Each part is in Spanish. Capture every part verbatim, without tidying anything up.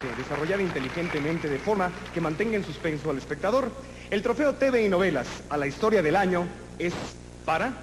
desarrollada inteligentemente de forma que mantenga en suspenso al espectador. El trofeo T V y Novelas a la historia del año es para...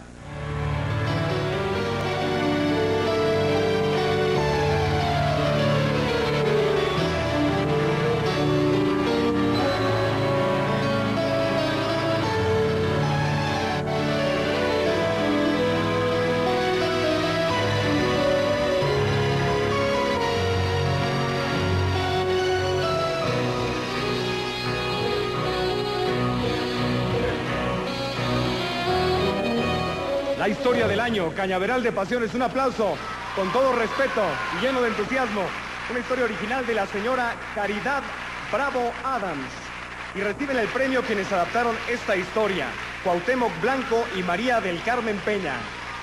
La historia del año, Cañaveral de Pasiones. Un aplauso, con todo respeto y lleno de entusiasmo. Una historia original de la señora Caridad Bravo Adams. Y reciben el premio quienes adaptaron esta historia: Cuauhtémoc Blanco y María del Carmen Peña.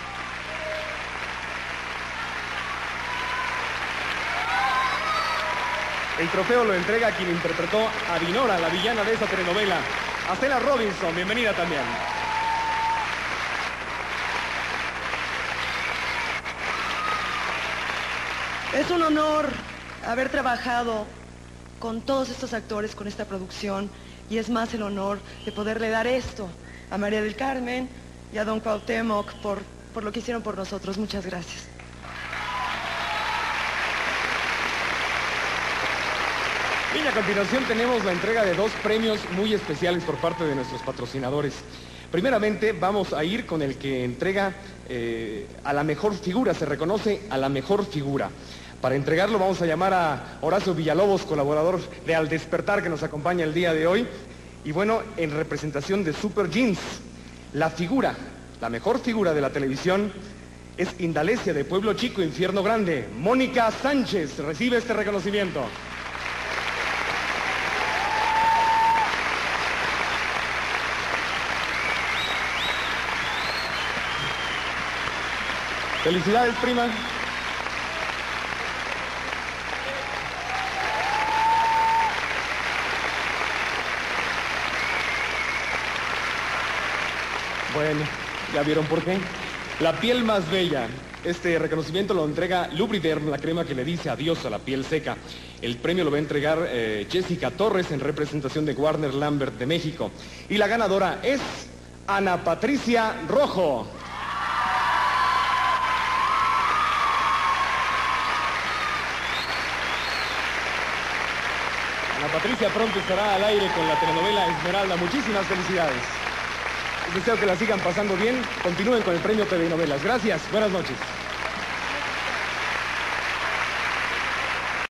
El trofeo lo entrega quien interpretó a Dinora, la villana de esa telenovela, a Stella Robinson. Bienvenida también. Es un honor haber trabajado con todos estos actores, con esta producción, y es más el honor de poderle dar esto a María del Carmen y a don Cuauhtémoc por, por lo que hicieron por nosotros. Muchas gracias. Y a continuación tenemos la entrega de dos premios muy especiales por parte de nuestros patrocinadores. Primeramente vamos a ir con el que entrega eh, a la mejor figura, se reconoce a la mejor figura. Para entregarlo vamos a llamar a Horacio Villalobos, colaborador de Al Despertar, que nos acompaña el día de hoy. Y bueno, en representación de Super Jeans, la figura, la mejor figura de la televisión es Indalecia de Pueblo Chico, Infierno Grande. Mónica Sánchez recibe este reconocimiento. Felicidades, prima. Bueno, ya vieron por qué. La piel más bella. Este reconocimiento lo entrega Lubriderm, la crema que le dice adiós a la piel seca. El premio lo va a entregar eh, Jessica Torres en representación de Warner Lambert de México. Y la ganadora es Ana Patricia Rojo. Ana Patricia pronto estará al aire con la telenovela Esmeralda. Muchísimas felicidades. Les deseo que la sigan pasando bien. Continúen con el premio T V y Novelas. Gracias. Buenas noches.